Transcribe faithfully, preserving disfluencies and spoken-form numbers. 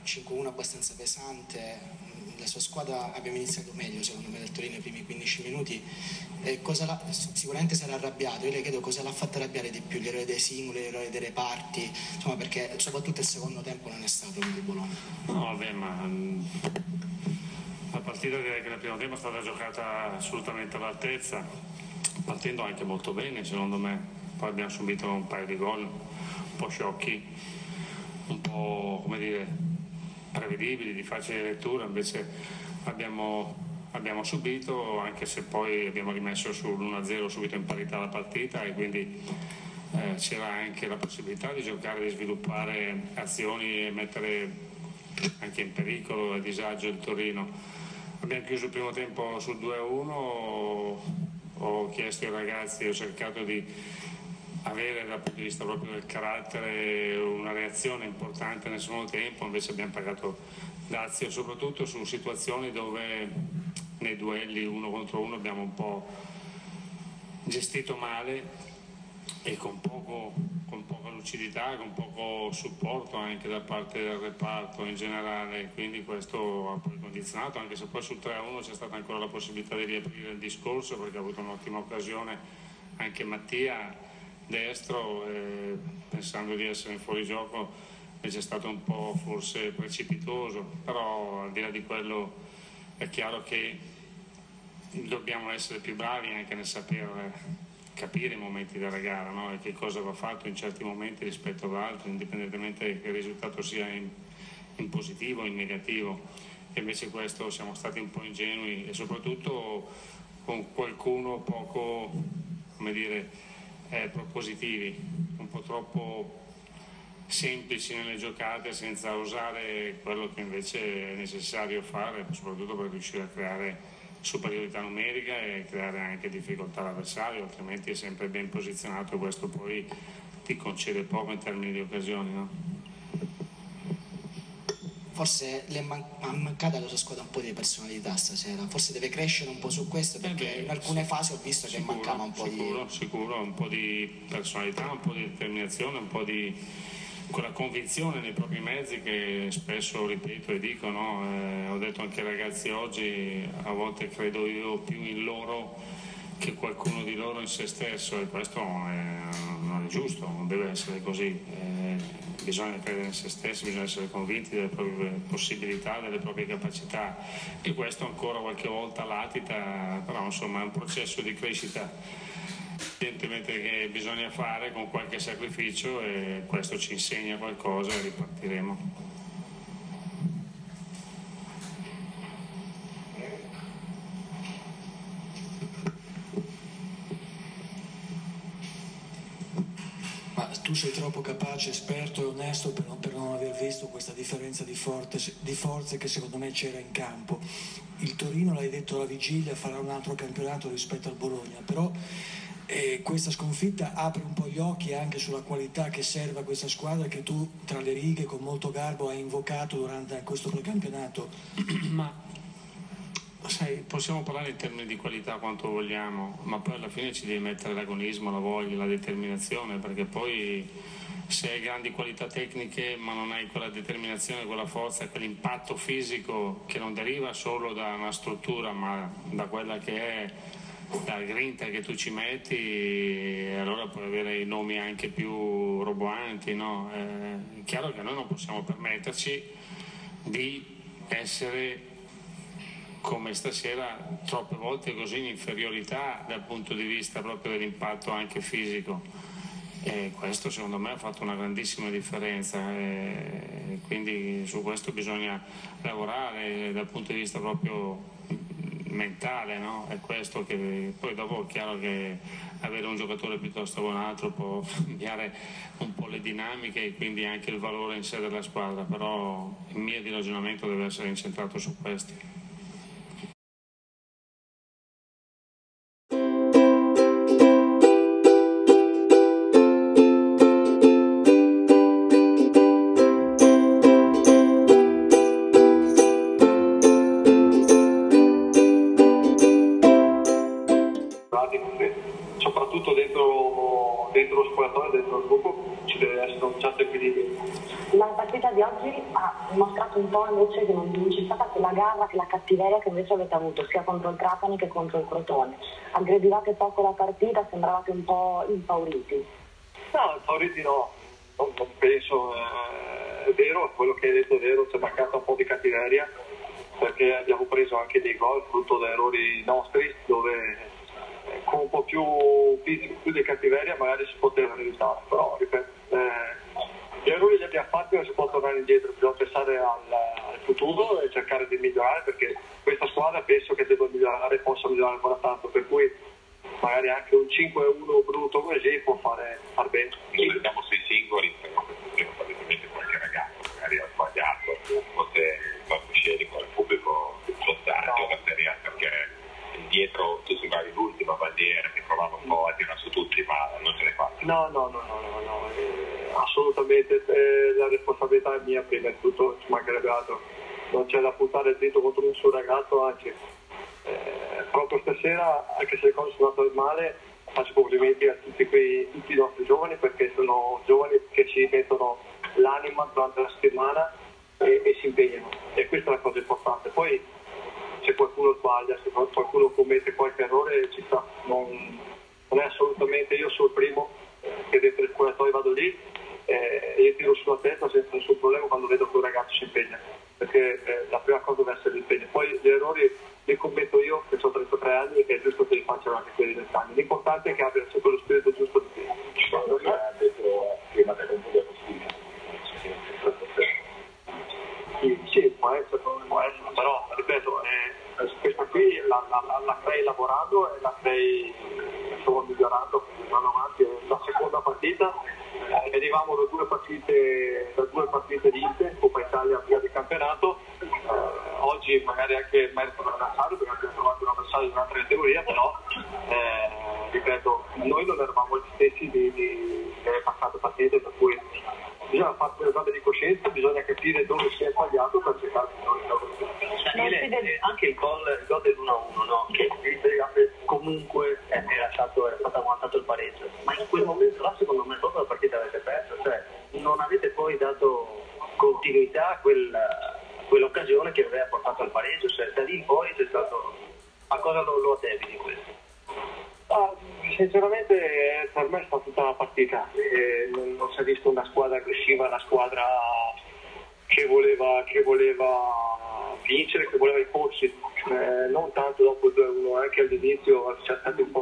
cinque uno abbastanza pesante. La sua squadra, abbiamo iniziato meglio secondo me del Torino i primi quindici minuti, eh, cosa la, sicuramente sarà arrabbiato. Io le chiedo cosa l'ha fatto arrabbiare di più, l'errore dei singoli, l'errore dei reparti, insomma, perché soprattutto il secondo tempo non è stato di Bologna. No, vabbè, ma la partita, direi che nel primo tempo è stata giocata assolutamente all'altezza, partendo anche molto bene secondo me. Poi abbiamo subito un paio di gol un po' sciocchi, un po', come dire, prevedibili, di facile lettura. Invece abbiamo, abbiamo subito, anche se poi abbiamo rimesso sull'uno a zero subito in parità la partita, e quindi eh, c'era anche la possibilità di giocare, di sviluppare azioni e mettere anche in pericolo e a disagio il Torino. Abbiamo chiuso il primo tempo sul due a uno, ho chiesto ai ragazzi, ho cercato di avere dal punto di vista proprio del carattere una reazione importante nel secondo tempo, invece abbiamo pagato dazio soprattutto su situazioni dove nei duelli uno contro uno abbiamo un po' gestito male e con poco, con poca lucidità, con poco supporto anche da parte del reparto in generale, quindi questo ha poi condizionato, anche se poi sul tre a uno c'è stata ancora la possibilità di riaprire il discorso, perché ha avuto un'ottima occasione anche Mattia destro, eh, pensando di essere in fuorigioco, e c'è stato un po' forse precipitoso, però al di là di quello è chiaro che dobbiamo essere più bravi anche nel saper capire i momenti della gara, no? E che cosa va fatto in certi momenti rispetto ad altri, indipendentemente che il risultato sia in, in positivo o in negativo. E invece questo siamo stati un po' ingenui, e soprattutto con qualcuno poco, come dire, eh, propositivi, un po' troppo semplici nelle giocate, senza usare quello che invece è necessario fare, soprattutto per riuscire a creare superiorità numerica e creare anche difficoltà all'avversario, altrimenti è sempre ben posizionato e questo poi ti concede poco in termini di occasioni, no? Forse le è man- mancata alla sua squadra un po' di personalità stasera, forse deve crescere un po' su questo, perché eh beh, in alcune fasi ho visto sicuro, che mancava un po' sicuro, di... Sicuro, un po' di personalità, un po' di determinazione, un po' di quella convinzione nei propri mezzi che spesso ripeto e dico, no? Eh, ho detto anche ai ragazzi oggi, a volte credo io più in loro che qualcuno di loro in se stesso, e questo è, non è giusto, non deve essere così. Eh, bisogna credere in se stessi, bisogna essere convinti delle proprie possibilità, delle proprie capacità, e questo ancora qualche volta latita, però insomma è un processo di crescita evidentemente che bisogna fare con qualche sacrificio, e questo ci insegna qualcosa e ripartiremo. Ma tu sei troppo capace, esperto e onesto per non, per non aver visto questa differenza di, forte, di forze che secondo me c'era in campo. Il Torino, l'hai detto alla vigilia, farà un altro campionato rispetto al Bologna, però e questa sconfitta apre un po' gli occhi anche sulla qualità che serve a questa squadra, che tu tra le righe con molto garbo hai invocato durante questo precampionato. Ma sai, possiamo parlare in termini di qualità quanto vogliamo, ma poi alla fine ci devi mettere l'agonismo, la voglia, la determinazione, perché poi se hai grandi qualità tecniche ma non hai quella determinazione, quella forza, quell'impatto fisico che non deriva solo da una struttura ma da quella che è dal grinta che tu ci metti, e allora puoi avere i nomi anche più roboanti, no? È chiaro che noi non possiamo permetterci di essere come stasera troppe volte così in inferiorità dal punto di vista proprio dell'impatto anche fisico, e questo secondo me ha fatto una grandissima differenza, e quindi su questo bisogna lavorare dal punto di vista proprio mentale, no? È questo che poi dopo è chiaro che avere un giocatore piuttosto che un altro può cambiare un po' le dinamiche e quindi anche il valore in sé della squadra, però il mio di ragionamento deve essere incentrato su questi. Soprattutto dentro, dentro lo spogliatoio, dentro il gruppo ci deve essere un certo equilibrio. Manca partita di oggi ha dimostrato un po' invece che non, non c'è stata quella garra, quella cattiveria che invece avete avuto sia contro il Trapani che contro il Crotone. Aggredivate poco la partita, sembravate un po' impauriti. No, impauriti no, non, non penso, eh, è vero, quello che hai detto è vero, c'è mancata un po' di cattiveria perché abbiamo preso anche dei gol frutto da errori nostri dove eh, con un po' più fisico, più di cattiveria magari si poteva evitare, però ripeto, eh, gli errori li abbiamo fatti, non si può tornare indietro, bisogna pensare al, al futuro e cercare di migliorare perché questa squadra penso che debba migliorare, possa migliorare ancora tanto, per cui magari anche un cinque a uno brutto così può fare far bene. Noi vediamo sui singoli, però praticamente qualche ragazzo magari ha sbagliato, forse palcoscenico con il pubblico sostanzio la Serie A perché dietro tu sembravi l'ultima bandiera che provava un po' a tirare su tutti, ma non ce l'hai fatta. No, no, no, no, no, no. Eh, assolutamente eh, la responsabilità è mia prima di tutto, ci mancherebbe altro. Non c'è da puntare il dito contro nessun ragazzo, anzi eh, proprio stasera, anche se le cose sono andate male, faccio complimenti a tutti, quei, tutti i nostri giovani perché sono giovani che ci mettono l'anima durante la settimana e, e si impegnano, e questa è la cosa importante. Poi se qualcuno sbaglia, se qualcuno commette qualche errore ci sta, non, non è assolutamente, io sono il primo che dentro il spogliatoio vado lì eh, e io tiro sulla testa senza nessun problema quando vedo che un ragazzo si impegna, perché eh, la prima cosa deve essere l'impegno. Poi gli errori li commetto io che ho trentatré anni e è giusto che li facciano anche quelli del anni. L'importante è che abbiano sempre lo spirito giusto di te. Quando mi ha detto prima del computer possibile. Sì, sì, può essere, può essere, però ripeto, eh, questa qui la, la, la, la crei lavorando e la crei insomma, migliorando, andando avanti. È la seconda partita, eh, venivamo da due partite, da due partite di Inter, Coppa Italia via di campionato, eh, oggi magari anche merito l'avversario perché abbiamo trovato un avversario di un'altra categoria, però eh, ripeto, noi non eravamo gli stessi di, di, delle passate partite, per cui bisogna fare un esame di coscienza, bisogna capire dove si è sbagliato per cercare di non risolvere. Anche il gol, il gol dell'uno a uno, no? Che comunque era stato, è stato avanzato il pareggio, ma in quel momento là secondo me proprio la partita avete perso, cioè non avete poi dato continuità a, quel, a quell'occasione che aveva portato al pareggio, cioè da lì in poi c'è stato, a cosa lo, lo addebiti questo? Ah, sinceramente per me è stata tutta la partita, eh, non, non si è visto una squadra aggressiva, una squadra che voleva, che voleva vincere, che voleva imporsi, eh, non tanto dopo il due a uno, anche all'inizio c'è stato un